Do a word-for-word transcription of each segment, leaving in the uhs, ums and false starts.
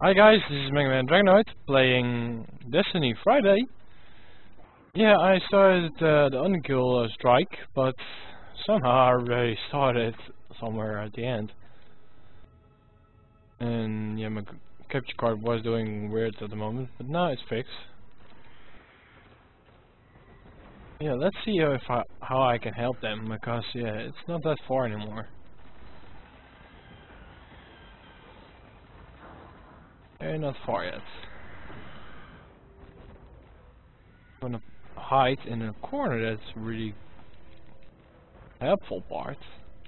Hi guys, this is Mega Man Dragonoid playing Destiny Friday. Yeah, I started uh, the unkill uh, strike, but somehow I already started somewhere at the end. And yeah, my c- capture card was doing weird at the moment, but now it's fixed. Yeah, let's see if I, how I can help them, because yeah, it's not that far anymore. They're not far yet. I'm gonna hide in a corner. That's really helpful part.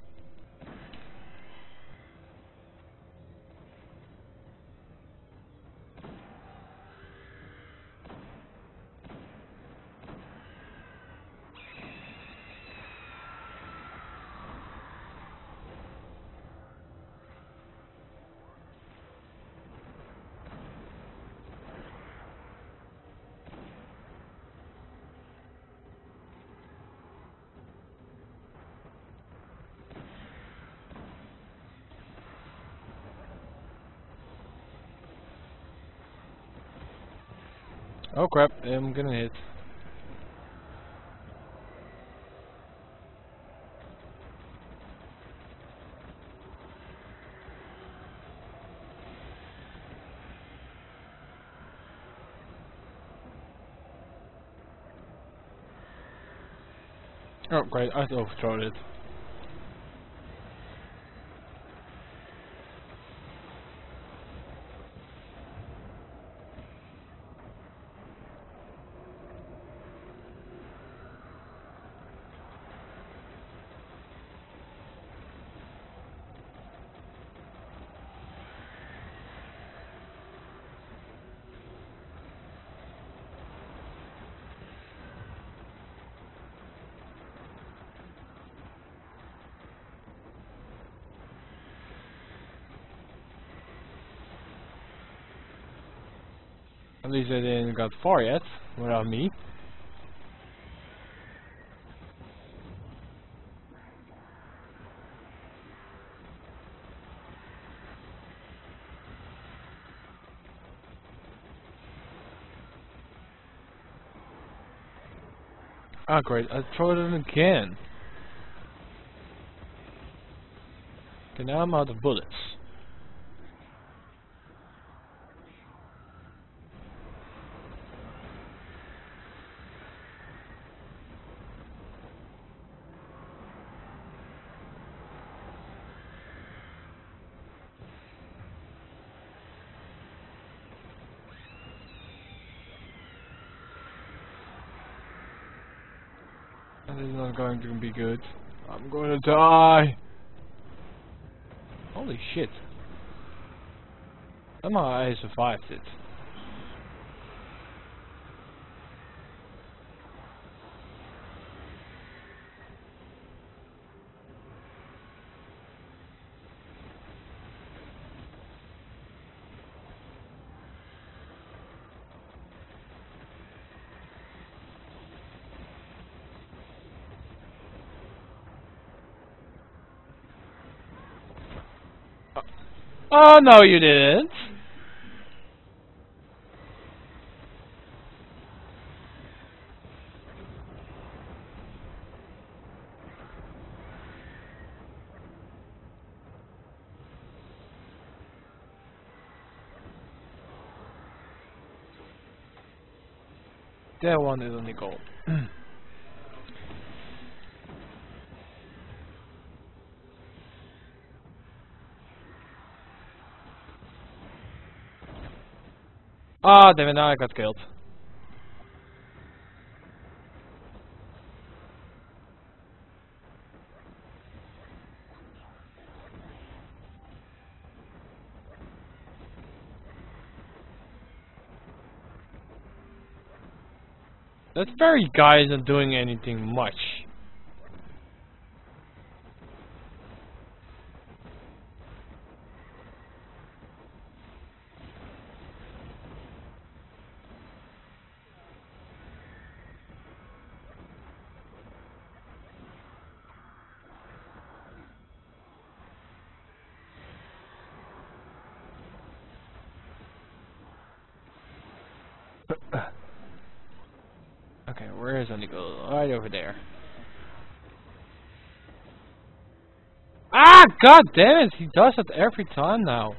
Oh crap, I'm getting hit. Oh great, I overthrown it. At least I didn't got far yet, without me. Ah great, I throw it again. Okay, now I'm out of bullets. This is not going to be good. I'm gonna die! Holy shit. Somehow I survived it. Oh no you didn't! That one is only gold. Ah damn it, now I got killed. That fairy guy isn't doing anything much. Okay, where is Onigo? Right over there. Ah, god damn it! He does it every time now.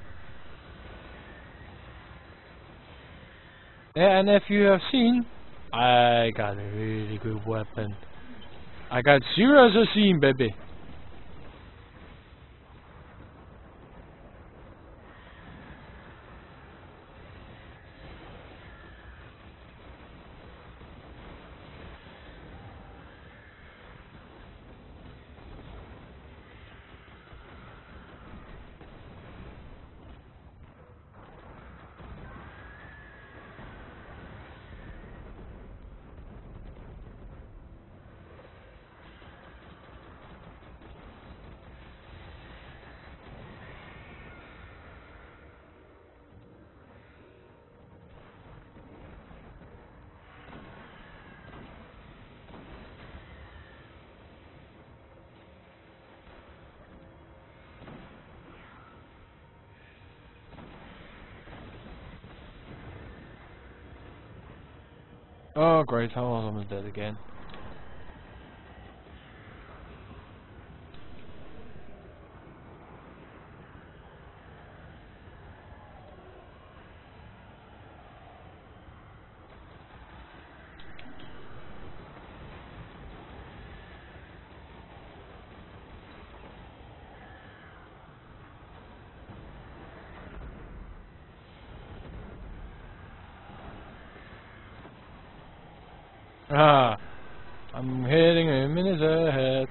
Yeah, and if you have seen, I got a really good weapon. I got zero assassin, baby. Oh great, how was almost dead again. Ah, I'm hitting him in his head.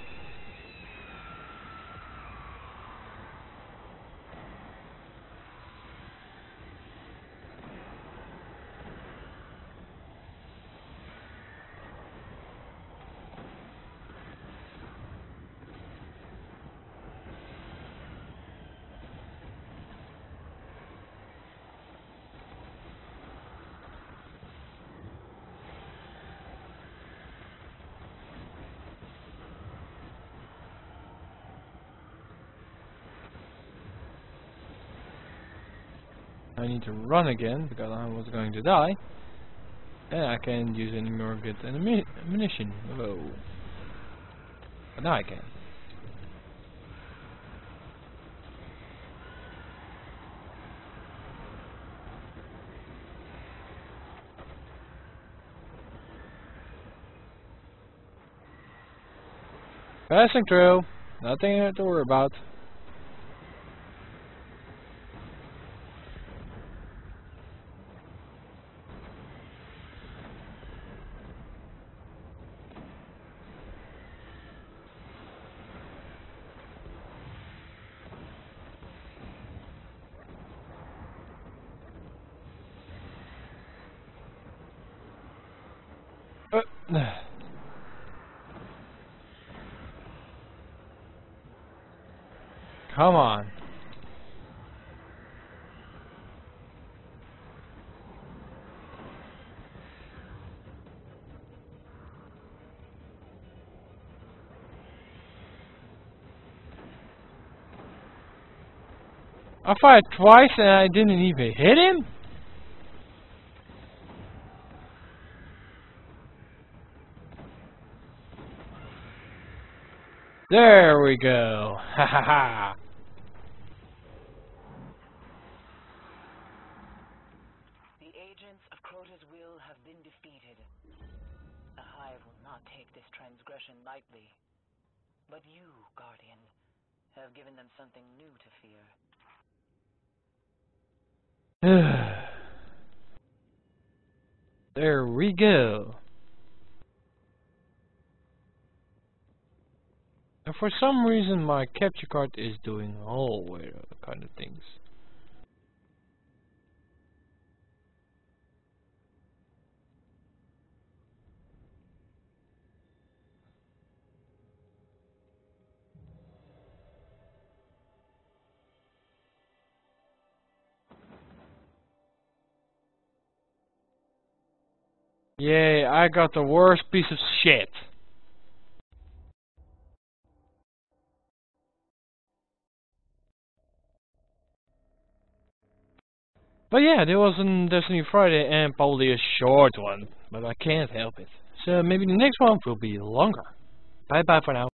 I need to run again because I was going to die. And I can't use any more good ammu ammunition. Whoa. But now I can. Passing through. Nothing to worry about. Uh, Come on. I fired twice and I didn't even hit him? There we go. Ha ha ha. The agents of Crota's will have been defeated. The Hive will not take this transgression lightly. But you, Guardian, have given them something new to fear. There we go. And for some reason my capture card is doing all weird kind of things. Yay, I got the worst piece of shit. But yeah, there was a Destiny Friday and probably a short one, but I can't help it. So maybe the next one will be longer. Bye bye for now.